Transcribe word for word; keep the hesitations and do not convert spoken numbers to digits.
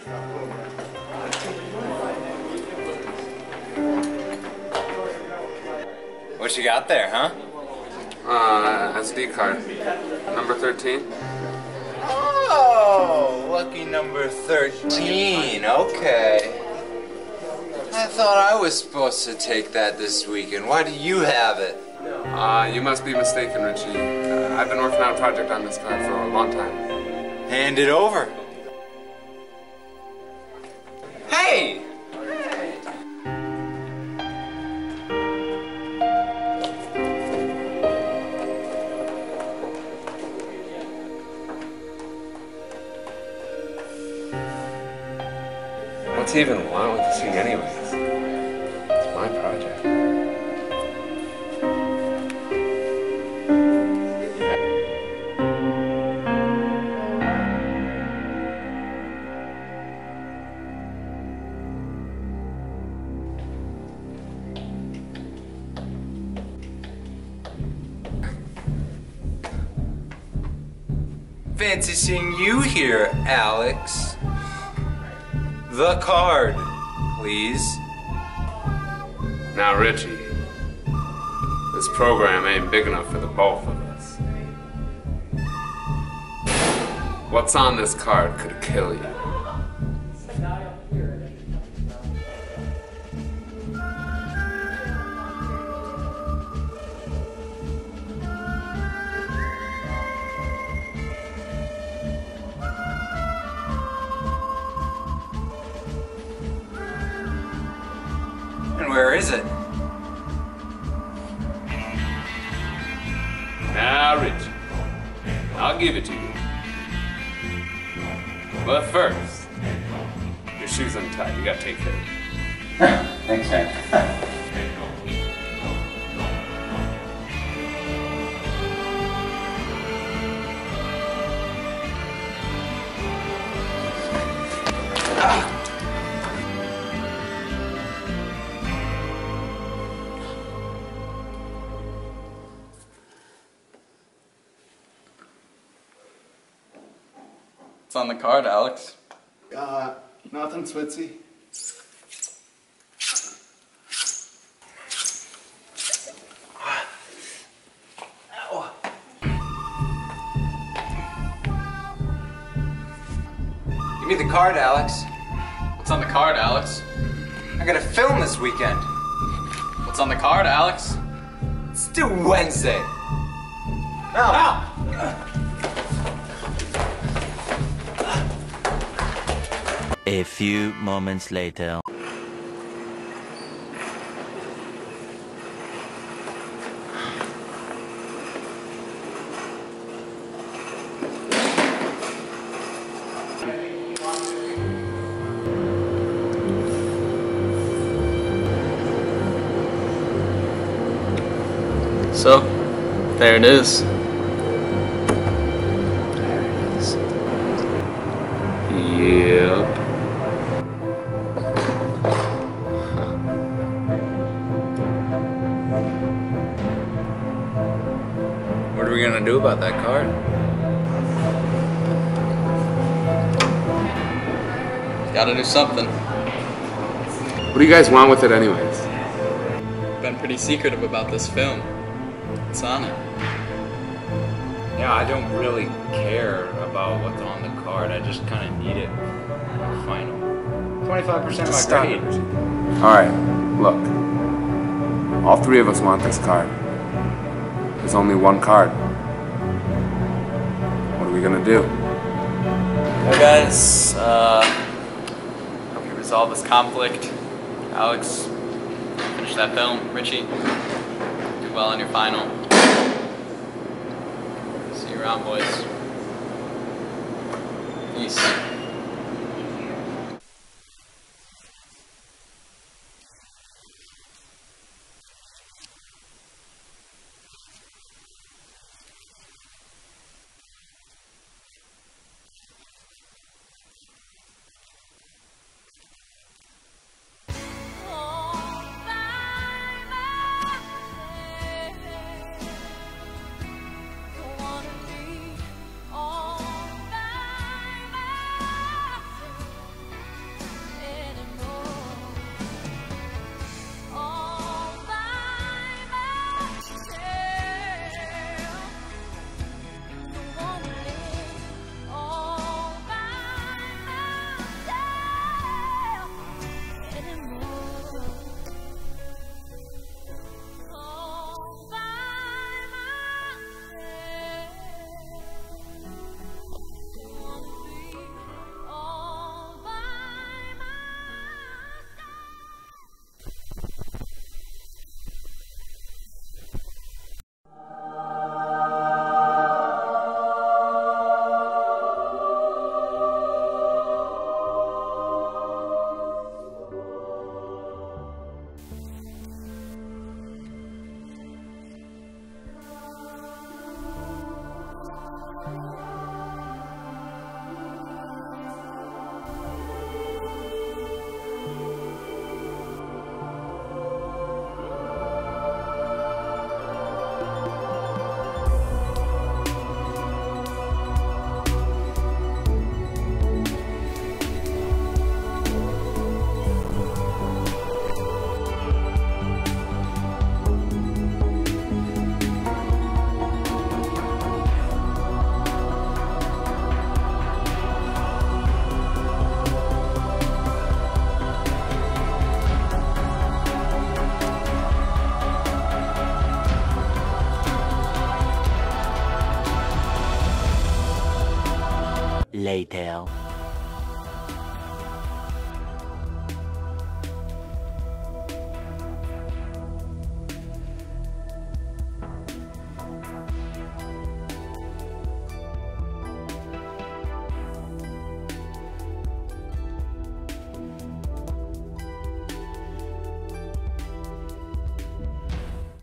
What you got there, huh? Uh, S D card. Number thirteen. Oh, lucky number thirteen. Okay. I thought I was supposed to take that this weekend. Why do you have it? Uh, you must be mistaken, Richie. Uh, I've been working on a project on this card for a long time. Hand it over. Hey! What's he even want with this thing anyways? It's my project. Fancy seeing you here, Alex. The card, please. Now, Richie, this program ain't big enough for the both of us. What's on this card could kill you. And where is it? Now, Richie, I'll give it to you. But first, your shoe's untied. You gotta take care of it. Thanks, man. What's on the card, Alex? Uh, nothing, Switzy. Give me the card, Alex. What's on the card, Alex? I got a film this weekend. What's on the card, Alex? It's still Wednesday. Ow! A few moments later. So, there it is. Yep. What are we gonna do about that card? Gotta do something. What do you guys want with it anyways? Been pretty secretive about this film. What's on it? Yeah, I don't really care about what's on the card. I just kind of need it for final. twenty-five percent of my Stop grade. it. Alright, look. All three of us want this card. There's only one card. What are we gonna do? Well, guys, uh, hope you resolve this conflict. Alex, finish that film. Richie, do well on your final. See you around, boys. Peace. later.